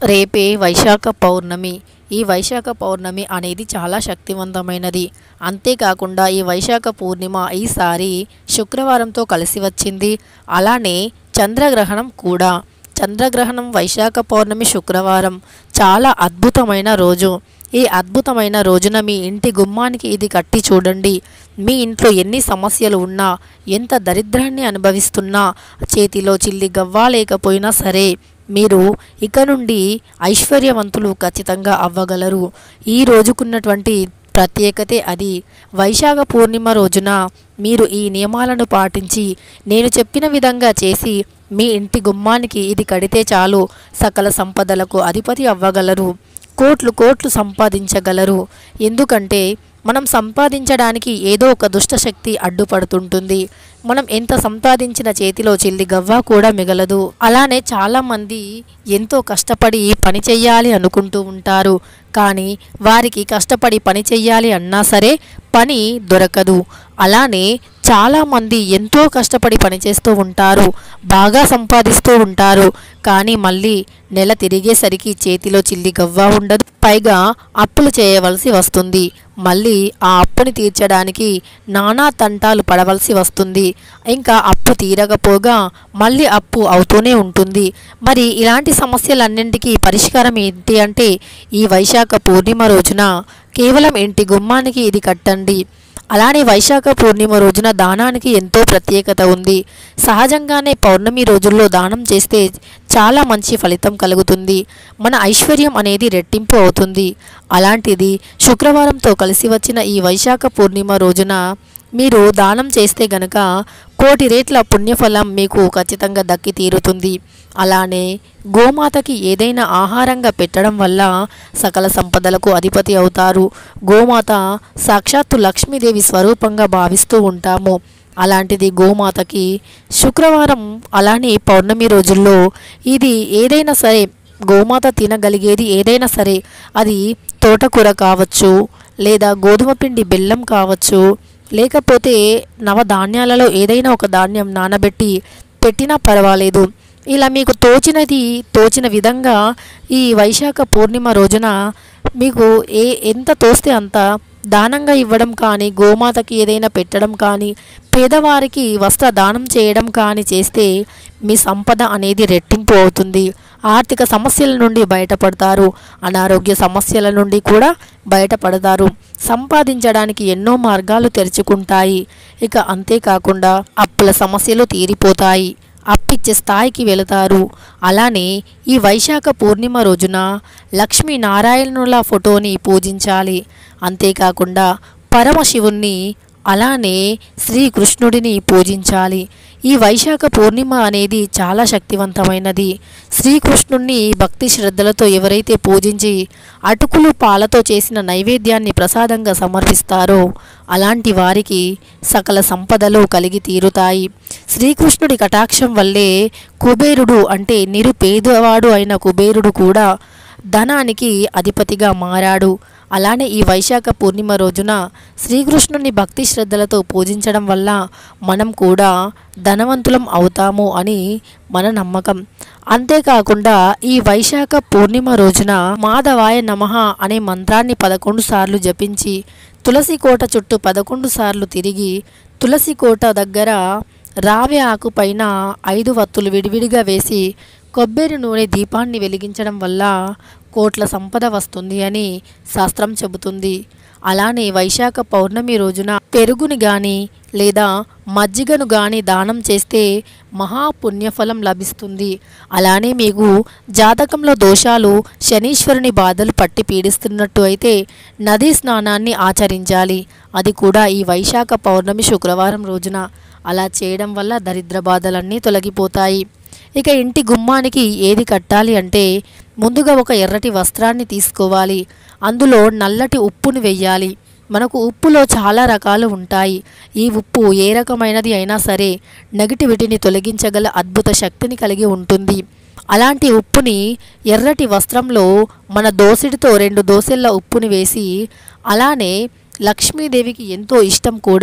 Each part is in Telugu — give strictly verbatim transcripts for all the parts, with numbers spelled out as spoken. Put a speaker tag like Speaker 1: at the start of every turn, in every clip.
Speaker 1: రేపే వైశాఖ పౌర్ణమి. ఈ వైశాఖ పౌర్ణమి అనేది చాలా శక్తివంతమైనది. అంతేకాకుండా ఈ వైశాఖ పూర్ణిమ ఈసారి శుక్రవారంతో కలిసి వచ్చింది. అలానే చంద్రగ్రహణం కూడా. చంద్రగ్రహణం వైశాఖ పౌర్ణమి శుక్రవారం చాలా అద్భుతమైన రోజు. ఈ అద్భుతమైన రోజున మీ ఇంటి గుమ్మానికి ఇది కట్టి చూడండి. మీ ఇంట్లో ఎన్ని సమస్యలు ఉన్నా, ఎంత దరిద్రాన్ని అనుభవిస్తున్నా, చేతిలో చిల్లి గవ్వ లేకపోయినా సరే మీరు ఇక నుండి ఐశ్వర్యవంతులు ఖచ్చితంగా అవ్వగలరు. ఈ రోజుకున్నటువంటి ప్రత్యేకతే అది. వైశాఖ పూర్ణిమ రోజున మీరు ఈ నియమాలను పాటించి నేను చెప్పిన విధంగా చేసి మీ ఇంటి గుమ్మానికి ఇది కడితే చాలు, సకల సంపదలకు అధిపతి అవ్వగలరు. కోట్లు కోట్లు సంపాదించగలరు. ఎందుకంటే మనం సంపాదించడానికి ఏదో ఒక దుష్టశక్తి అడ్డుపడుతుంటుంది. మనం ఎంత సంపాదించిన చేతిలో చిల్లి గవ్వ కూడా మిగలదు. అలానే చాలామంది ఎంతో కష్టపడి పని చెయ్యాలి అనుకుంటూ ఉంటారు. కానీ వారికి కష్టపడి పని చెయ్యాలి అన్నా సరే పని దొరకదు. అలానే చాలామంది ఎంతో కష్టపడి పనిచేస్తూ ఉంటారు, బాగా సంపాదిస్తూ ఉంటారు. కానీ మళ్ళీ నెల తిరిగేసరికి చేతిలో చిల్లి గవ్వ ఉండదు. పైగా అప్పులు చేయవలసి వస్తుంది. మళ్ళీ ఆ అప్పుని తీర్చడానికి నానా తంటాలు పడవలసి వస్తుంది. ఇంకా అప్పు తీరకపోగా మళ్ళీ అప్పు అవుతూనే ఉంటుంది. మరి ఇలాంటి సమస్యలన్నింటికీ పరిష్కారం ఏంటి అంటే ఈ వైశాఖ పూర్ణిమ రోజున కేవలం ఇంటి గుమ్మానికి ఇది కట్టండి. అలానే వైశాఖ పూర్ణిమ రోజున దానానికి ఎంతో ప్రత్యేకత ఉంది. సహజంగానే పౌర్ణమి రోజుల్లో దానం చేస్తే చాలా మంచి ఫలితం కలుగుతుంది. మన ఐశ్వర్యం అనేది రెట్టింపు అవుతుంది. అలాంటిది శుక్రవారంతో కలిసి వచ్చిన ఈ వైశాఖ పూర్ణిమ రోజున మీరు దానం చేస్తే గనక కోటి రేట్ల పుణ్యఫలం మీకు ఖచ్చితంగా దక్కి తీరుతుంది. అలానే గోమాతకి ఏదైనా ఆహారంగా పెట్టడం వల్ల సకల సంపదలకు అధిపతి అవుతారు. గోమాత సాక్షాత్తు లక్ష్మీదేవి స్వరూపంగా భావిస్తూ ఉంటాము. అలాంటిది గోమాతకి శుక్రవారం అలానే పౌర్ణమి రోజుల్లో ఇది ఏదైనా సరే గోమాత తినగలిగేది ఏదైనా సరే, అది తోటకూర కావచ్చు, లేదా గోధుమ పిండి బెల్లం కావచ్చు, లేకపోతే నవధాన్యాలలో ఏదైనా ఒక ధాన్యం నానబెట్టి పెట్టినా పర్వాలేదు. ఇలా మీకు తోచినది తోచిన విధంగా ఈ వైశాఖ పూర్ణిమ రోజున మీకు ఏ ఎంత తోస్తే అంత దానంగా ఇవ్వడం కానీ, గోమాతకి ఏదైనా పెట్టడం కానీ, పేదవారికి వస్త్ర దానం చేయడం కానీ చేస్తే మీ సంపద అనేది రెట్టింపు అవుతుంది. ఆర్థిక సమస్యల నుండి బయటపడతారు. అనారోగ్య సమస్యల నుండి కూడా బయటపడతారు. సంపాదించడానికి ఎన్నో మార్గాలు తెరుచుకుంటాయి. ఇక అంతేకాకుండా అప్పుల సమస్యలు తీరిపోతాయి. అప్పిచ్చే స్థాయికి వెళతారు. అలానే ఈ వైశాఖ పూర్ణిమ రోజున లక్ష్మీనారాయణుల ఫోటోని పూజించాలి. అంతేకాకుండా పరమశివుణ్ణి అలానే శ్రీకృష్ణుడిని పూజించాలి. ఈ వైశాఖ పూర్ణిమ అనేది చాలా శక్తివంతమైనది. శ్రీకృష్ణుణ్ణి భక్తి శ్రద్ధలతో ఎవరైతే పూజించి అటుకులు పాలతో చేసిన నైవేద్యాన్ని ప్రసాదంగా సమర్పిస్తారో అలాంటి వారికి సకల సంపదలు కలిగి తీరుతాయి. శ్రీకృష్ణుడి కటాక్షం వల్లే కుబేరుడు అంటే నిరుపేదవాడు అయిన కుబేరుడు కూడా ధనానికి అధిపతిగా మారాడు. అలానే ఈ వైశాఖ పూర్ణిమ రోజున శ్రీకృష్ణుని భక్తి శ్రద్ధలతో పూజించడం వల్ల మనం కూడా ధనవంతులం అవుతాము అని మన నమ్మకం. అంతేకాకుండా ఈ వైశాఖ పూర్ణిమ రోజున మాధవాయ నమః అనే మంత్రాన్ని పదకొండు సార్లు జపించి తులసి కోట చుట్టూ పదకొండు సార్లు తిరిగి తులసి కోట దగ్గర రావి ఆకు పైన ఐదు వత్తులు విడివిడిగా వేసి కొబ్బరి నూనె దీపాన్ని వెలిగించడం వల్ల కోట్ల సంపద వస్తుంది అని శాస్త్రం చెబుతుంది. అలానే వైశాఖ పౌర్ణమి రోజున పెరుగుని కానీ లేదా మజ్జిగను కానీ దానం చేస్తే మహాపుణ్యఫలం లభిస్తుంది. అలానే మీకు జాతకంలో దోషాలు, శనీశ్వరుని బాధలు పట్టి పీడిస్తున్నట్టు అయితే నదీ స్నానాన్ని ఆచరించాలి. అది కూడా ఈ వైశాఖ పౌర్ణమి శుక్రవారం రోజున. అలా చేయడం వల్ల దరిద్ర బాధలన్నీ తొలగిపోతాయి. ఇక ఇంటి గుమ్మానికి ఏది కట్టాలి అంటే ముందుగా ఒక ఎర్రటి వస్త్రాన్ని తీసుకోవాలి. అందులో నల్లటి ఉప్పుని వెయ్యాలి. మనకు ఉప్పులో చాలా రకాలు ఉంటాయి. ఈ ఉప్పు ఏ రకమైనది అయినా సరే నెగిటివిటీని తొలగించగల అద్భుత శక్తిని కలిగి ఉంటుంది. అలాంటి ఉప్పుని ఎర్రటి వస్త్రంలో మన దోసెడితో రెండు దోసెళ్ళ ఉప్పుని వేసి, అలానే లక్ష్మీదేవికి ఎంతో ఇష్టం కూడా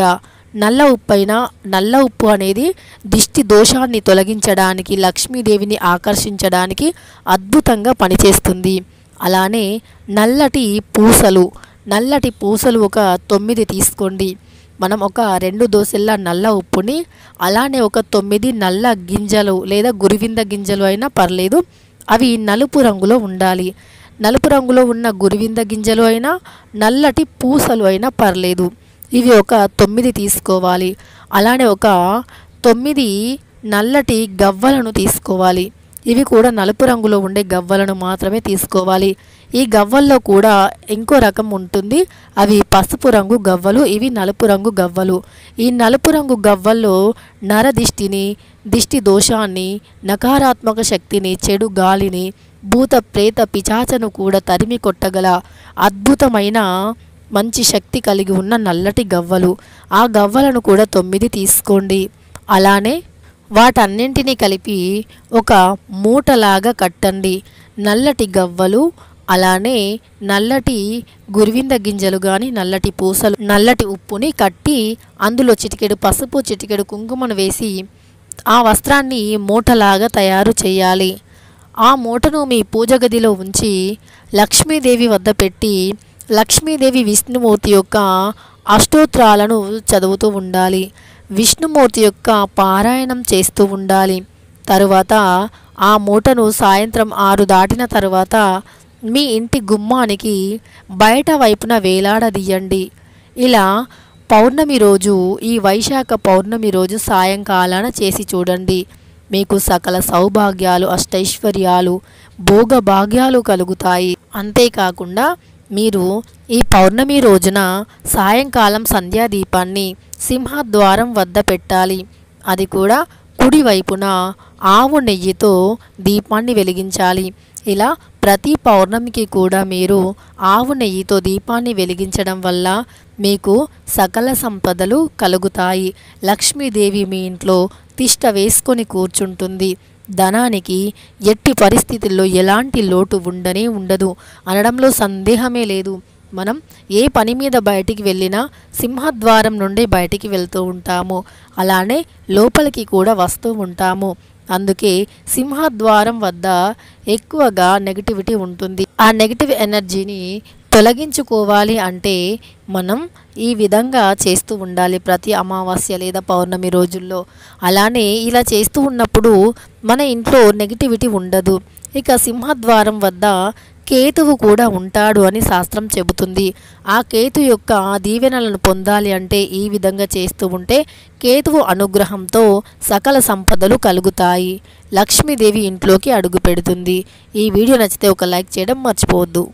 Speaker 1: నల్ల ఉప్పు అయినా నల్ల ఉప్పు అనేది దిష్టి దోషాన్ని తొలగించడానికి, లక్ష్మీదేవిని ఆకర్షించడానికి అద్భుతంగా పనిచేస్తుంది. అలానే నల్లటి పూసలు నల్లటి పూసలు ఒక తొమ్మిది తీసుకోండి. మనం ఒక రెండు దోసెల్ల నల్ల ఉప్పుని, అలానే ఒక తొమ్మిది నల్ల గింజలు లేదా గురివింద గింజలు అయినా పర్లేదు, అవి నలుపు రంగులో ఉండాలి. నలుపు రంగులో ఉన్న గురివింద గింజలు అయినా, నల్లటి పూసలు అయినా పర్లేదు. ఇవి ఒక తొమ్మిది తీసుకోవాలి. అలానే ఒక తొమ్మిది నల్లటి గవ్వలను తీసుకోవాలి. ఇవి కూడా నలుపు రంగులో ఉండే గవ్వలను మాత్రమే తీసుకోవాలి. ఈ గవ్వల్లో కూడా ఇంకో రకం ఉంటుంది, అవి పసుపు రంగు గవ్వలు, ఇవి నలుపు రంగు గవ్వలు. ఈ నలుపు రంగు గవ్వల్లో నరదిష్టిని, దిష్టి దోషాన్ని, నకారాత్మక శక్తిని, చెడు గాలిని, భూత ప్రేత పిచాచను కూడా తరిమి కొట్టగల అద్భుతమైన మంచి శక్తి కలిగి ఉన్న నల్లటి గవ్వలు. ఆ గవ్వలను కూడా తొమ్మిది తీసుకోండి. అలానే వాటన్నింటినీ కలిపి ఒక మూటలాగా కట్టండి. నల్లటి గవ్వలు, అలానే నల్లటి గురివింద గింజలు కానీ, నల్లటి పూసలు, నల్లటి ఉప్పుని కట్టి అందులో చిటికెడు పసుపు, చిటికెడు కుంకుమను వేసి ఆ వస్త్రాన్ని మూటలాగా తయారు చేయాలి. ఆ మూటను మీ పూజ గదిలో ఉంచి లక్ష్మీదేవి వద్ద పెట్టి లక్ష్మీదేవి విష్ణుమూర్తి యొక్క అష్టోత్తరాలను చదువుతూ ఉండాలి. విష్ణుమూర్తి యొక్క పారాయణం చేస్తూ ఉండాలి. తరువాత ఆ మూటను సాయంత్రం ఆరు దాటిన తరువాత మీ ఇంటి గుమ్మానికి బయట వైపున వేలాడదీయండి. ఇలా పౌర్ణమి రోజు, ఈ వైశాఖ పౌర్ణమి రోజు సాయంకాలాన చేసి చూడండి. మీకు సకల సౌభాగ్యాలు, అష్టైశ్వర్యాలు, భోగభాగ్యాలు కలుగుతాయి. అంతేకాకుండా మీరు ఈ పౌర్ణమి రోజున సాయంకాలం సంధ్యాదీపాన్ని సింహద్వారం వద్ద పెట్టాలి. అది కూడా కుడివైపున ఆవు నెయ్యితో దీపాన్ని వెలిగించాలి. ఇలా ప్రతి పౌర్ణమికి కూడా మీరు ఆవు నెయ్యితో దీపాన్ని వెలిగించడం వల్ల మీకు సకల సంపదలు కలుగుతాయి. లక్ష్మీదేవి మీ ఇంట్లో తిష్ట వేసుకొని కూర్చుంటుంది. ధనానికి ఎట్టి పరిస్థితుల్లో ఎలాంటి లోటు ఉండనే ఉండదు అనడంలో సందేహమే లేదు. మనం ఏ పని మీద బయటికి వెళ్ళినా సింహద్వారం నుండి బయటికి వెళ్తూ ఉంటాము, అలానే లోపలికి కూడా వస్తూ ఉంటాము. అందుకే సింహద్వారం వద్ద ఎక్కువగా నెగిటివిటీ ఉంటుంది. ఆ నెగిటివ్ ఎనర్జీని తొలగించుకోవాలి అంటే మనం ఈ విధంగా చేస్తూ ఉండాలి ప్రతి అమావాస్య లేదా పౌర్ణమి రోజుల్లో. అలానే ఇలా చేస్తూ ఉన్నప్పుడు మన ఇంట్లో నెగిటివిటీ ఉండదు. ఇక సింహద్వారం వద్ద కేతువు కూడా ఉంటాడు అని శాస్త్రం చెబుతుంది. ఆ కేతు యొక్క దీవెనలను పొందాలి అంటే ఈ విధంగా చేస్తూ ఉంటే కేతువు అనుగ్రహంతో సకల సంపదలు కలుగుతాయి. లక్ష్మీదేవి ఇంట్లోకి అడుగు పెడుతుంది. ఈ వీడియో నచ్చితే ఒక లైక్ చేయడం మర్చిపోవద్దు.